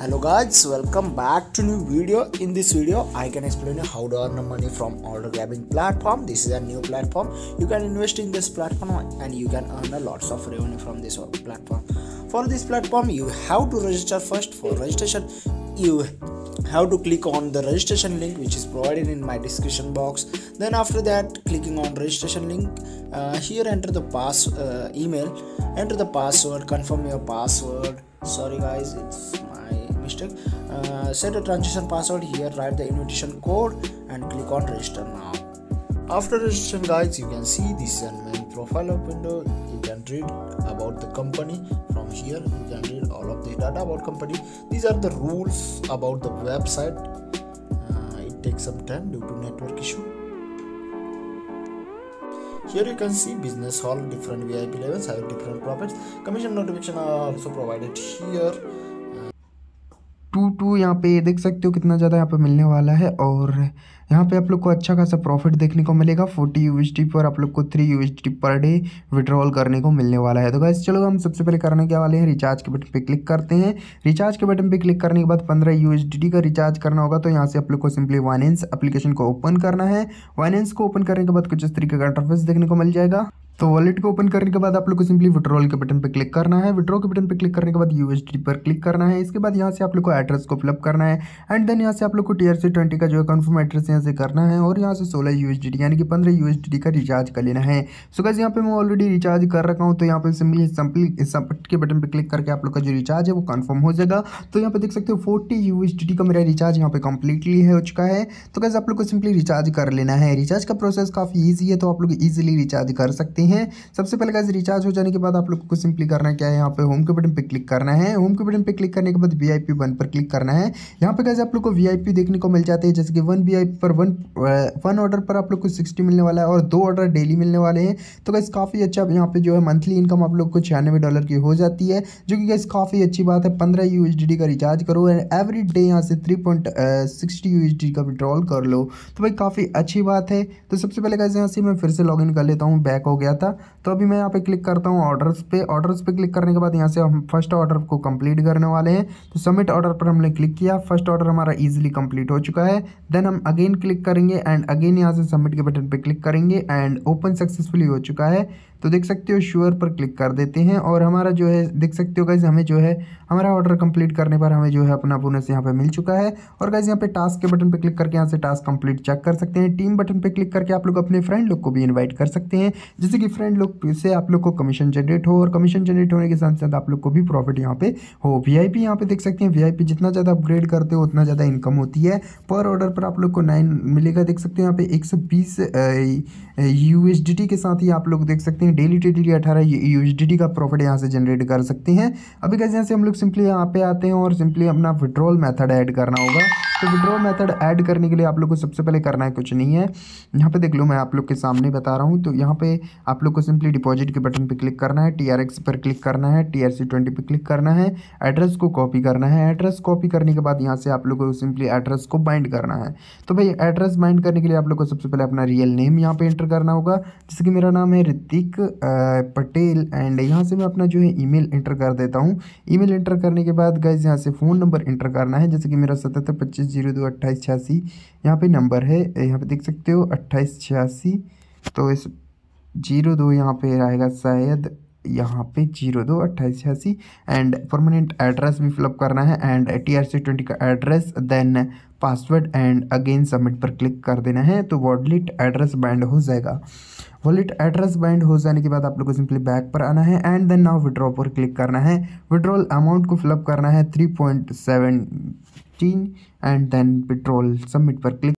Hello guys, welcome back to new video. In this video I can explain you how to earn money from order grabbing platform. This is a new platform. You can invest in this platform and you can earn a lots of revenue from this platform. For this platform you have to register first. For registration you have to click on the registration link which is provided in my description box. Then after that, clicking on registration link, here enter the email, enter the password, confirm your password. Sorry guys, it's my mistake. Set a transaction password here, write the invitation code and click on register now. After registration guys, you can see this is a main profile of window. You can read about the company. From here you can read all of the data about company. These are the rules about the website. It takes some time due to network issue. Here you can see business hall, different VIP levels have different profits. Commission notification are also provided here. 2 यहाँ पे देख सकते हो कितना ज़्यादा यहाँ पे मिलने वाला है। और यहाँ पे आप लोग को अच्छा खासा प्रॉफिट देखने को मिलेगा। 40 USD पर आप लोग को 3 USD पर डे विड्रॉल करने को मिलने वाला है। तो गाइस चलो हम सबसे पहले करने क्या वाले हैं, रिचार्ज के बटन पे क्लिक करते हैं। रिचार्ज के बटन पे क्लिक करने के बाद 15 USD का रिचार्ज करना होगा। तो यहाँ से आप लोग को सिंपली वाइनेंस एप्लीकेशन को ओपन करना है। वाइनेंस को ओपन करने के बाद कुछ इस तरीके का इंटरफेस देखने को मिल जाएगा। तो वॉलेट को ओपन करने के बाद आप लोग को सिंपली विड्रॉल के बटन पे क्लिक करना है। विड्रॉ के बटन पे क्लिक करने के बाद USD पर क्लिक करना है। इसके बाद यहाँ से आप लोग को एड्रेस को फिलअप करना है एंड देन यहाँ से आप लोग को TRC20 का जो है कन्फर्म एड्रेस यहाँ से करना है और यहाँ से 16 USD यानी कि 15 USD का रिचार्ज कर लेना है। सो गाइस यहाँ पे मैं ऑलरेडी रिचार्ज कर रखा हूँ। तो यहाँ पे सिंपली सबमिट के बटन पे क्लिक करके आप लोग का जो रिचार्ज है वो कन्फर्म हो जाएगा। तो यहाँ पे देख सकते हो 40 USD का मेरा रिचार्ज यहाँ पे कम्प्लीटली हो चुका है। तो गाइस आप लोग को सिंपली रिचार्ज कर लेना है। रिचार्ज का प्रोसेस काफ़ी ईजी है, तो आप लोग ईजिली रिचार्ज कर सकते हैं। सबसे पहले गाइस रिचार्ज हो जाने के बाद आप लोग को सिंपली करना क्या है, यहाँ पे होम के बटन पे क्लिक करना है। होम के बटन पे क्लिक करने के बाद VIP 1 पर क्लिक करना है। यहाँ पे गाइस आप लोग को VIP देखने को मिल जाते हैं, जैसे कि 1 VIP पर 1 ऑर्डर पर आप लोग को 60 मिलने वाला है और 2 ऑर्डर डेली मिलने वाले हैं। तो गाइस काफ़ी अच्छा यहाँ पे जो है मंथली इनकम आप लोग को $96 की हो जाती है, जो कि गाइस काफ़ी अच्छी बात है। 15 USD का रिचार्ज करो एंड एवरी डे यहाँ से 3.60 USD का विड्रॉल कर लो। तो भाई काफ़ी अच्छी बात है। तो सबसे पहले गाइस यहाँ से मैं फिर से लॉगिन कर लेता हूँ, बैक हो गया था। तो अभी मैं यहाँ पे क्लिक करता हूँ ऑर्डर्स पे क्लिक करने के बाद यहाँ से हम फर्स्ट ऑर्डर को कंप्लीट करने वाले हैं। तो सबमिट ऑर्डर पर हमने क्लिक किया, फर्स्ट ऑर्डर हमारा इजीली कंप्लीट हो चुका है। देन हम अगेन क्लिक करेंगे एंड अगेन यहाँ से सबमिट के बटन पे क्लिक करेंगे एंड ओपन सक्सेसफुली हो चुका है। तो देख सकते हो श्योर पर क्लिक कर देते हैं और हमारा जो है देख सकते हो गाइस हमें जो है हमारा ऑर्डर कंप्लीट करने पर हमें जो है अपना बोनस यहाँ पे मिल चुका है। और गाइस यहाँ पे टास्क के बटन पे क्लिक करके यहाँ से टास्क कंप्लीट चेक कर सकते हैं। टीम बटन पे क्लिक करके आप लोग अपने फ्रेंड लोग को भी इन्वाइट कर सकते हैं, जिससे कि फ्रेंड लोग से आप लोग को कमीशन जनरेट हो और कमीशन जनरेट होने के साथ साथ आप लोग को भी प्रॉफिट यहाँ पे हो। VIP यहाँ पे देख सकते हैं, VIP जितना ज़्यादा अपग्रेड करते हो उतना ज़्यादा इनकम होती है। पर ऑर्डर पर आप लोग को 9 मिलेगा। देख सकते हैं यहाँ पे 120 USD के साथ ही आप लोग देख सकते हैं डेली 18 USD का प्रॉफिट यहाँ से जनरेट कर सकते हैं। अभी गाइस यहाँ से हम लोग सिंपली यहाँ पे आते हैं और सिंपली अपना विड्रॉल मेथड ऐड करना होगा। तो विड्रॉल मेथड ऐड करने के लिए आप लोग को सबसे पहले करना है कुछ नहीं है, यहाँ पे देख लो मैं आप लोग के सामने बता रहा हूँ। तो यहाँ पे आप लोग को सिंपली डिपॉजिट के बटन पे क्लिक करना है, TRX पर क्लिक करना है, TRC20 पे क्लिक करना है, एड्रेस को कॉपी करना है। एड्रेस कॉपी करने के बाद यहाँ से आप लोग को सिंपली एड्रेस को बाइंड करना है। तो भाई एड्रेस बाइंड करने के लिए आप लोग को सबसे पहले अपना रियल नेम यहाँ पे एंटर करना होगा, जैसे कि मेरा नाम है ऋतिक पटेल एंड यहाँ से मैं अपना जो है ईमेल एंटर कर देता हूँ। ईमेल एंटर करने के बाद गाइस यहाँ से फ़ोन नंबर एंटर करना है, जैसे कि मेरा 7725022886 यहाँ पे नंबर है। यहाँ पे देख सकते हो 2886। तो इस 02 यहाँ पे आएगा शायद, यहाँ पे 022886 एंड परमानेंट एड्रेस भी फिलअप करना है एंड TRC20 का address, then password and again submit पर क्लिक कर देना है। तो वॉलेट एड्रेस बाइंड हो जाएगा। वॉलेट एड्रेस बाइंड हो जाने के बाद आप लोग को सिंपली बैक पर आना है एंड देन नाउ विड्रॉ पर क्लिक करना है। विड्रॉल अमाउंट को फिलअप करना है 3.17 एंड देन विड्रॉल सबमिट पर क्लिक